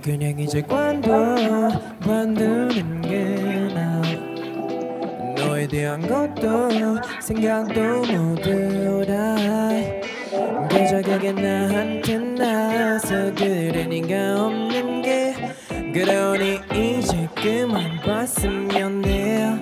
그냥 이제 관두는 게 나아. 너에 대한 것도 생각도 모두 다 그저 그게 나한테 나서 그래 네가 없는 게 그러니 이제 그만 봤으면 해.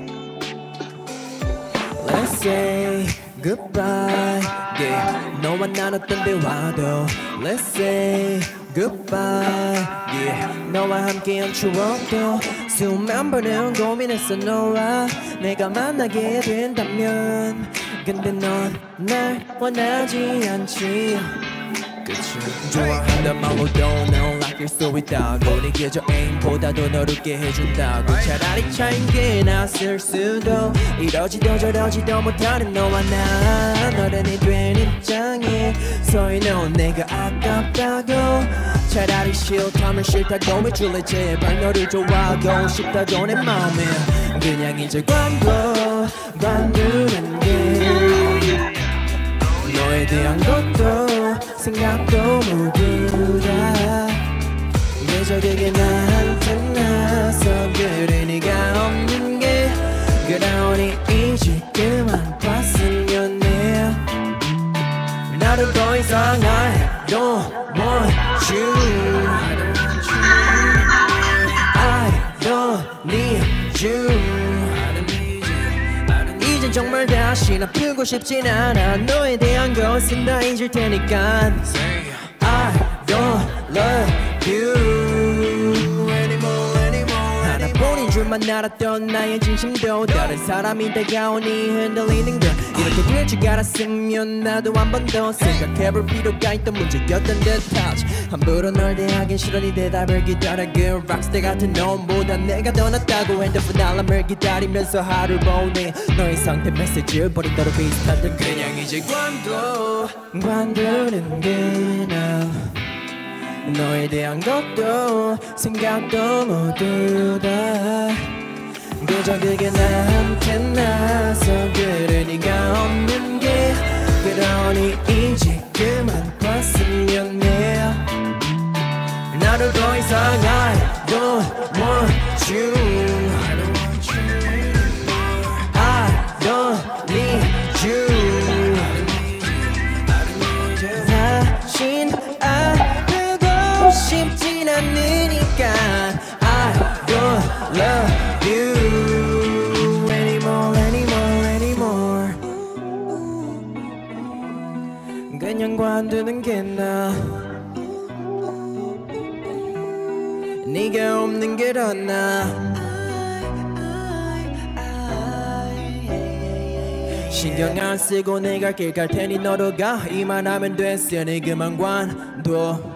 Let's say goodbye. Yeah. 너와 나눴던 대화도 Let's say goodbye. Yeah. 너와 함께한 추억도 수만 번은 고민했어 너와 내가 만나게 된다면. 근데 넌 날 원하지 않지. 그치. 좋아한다 말로도 넌 아낄 수 있다고 네게 저 애인보다도 널 웃게 해준다고. 차라리 차인 게 낫을 수도 이러지도 저러지도 못하는 너와 나 어른이 된 입장에 서이 넌 내가 아깝다고. 차라리 싫다면 싫다고 해줄래 제발 너를 좋아하고 싶다고 내 맘에. 그냥 이제 관두는 게 너에 대한 것도 생각도 모두 다 그저 그게 나한테 나서 그래 네가 없는 게 그러니 이제 그만 봤으면 해. 나를 더 이상 I don't want you. I don't need you. 이젠 정말 다시 아프고 싶진 않아. 너에 대한 것은 다 잊을 테니까. I don't love you anymore. 하나뿐인 줄만 알았던 나의 진심도 다른 사람이 다가오니 흔들리는 걸 이렇게 될 줄 알았으면 나도 한 번 더 생각해볼 필요가 있던 문제였던 듯하지. 함부로 널 대하긴 싫어 네 대답을 기다려. 그 락스타 같은 놈보다 내가 더 낫다고 핸드폰 알람을 기다리면서 하루를 보내. 너의 상태 메시지를 버린다로 비슷한 듯. 그냥 이제 관두는 게 나아. 너에 대한 것도 생각도 모두 다 그저 그게 나한테 나서 그래 네가 없는 게 그러니 이제 그만 봤으면 해. 나를 더 이상 I don't want you. I don't need you. 다신 쉽진 않으니까 I don't love you anymore. 그냥 관두는 게 나아. 네가 없는 게 더 나아. 신경 안 쓰고 내가 길 갈 테니 너로 가. 이만하면 됐으니 그만 관둬.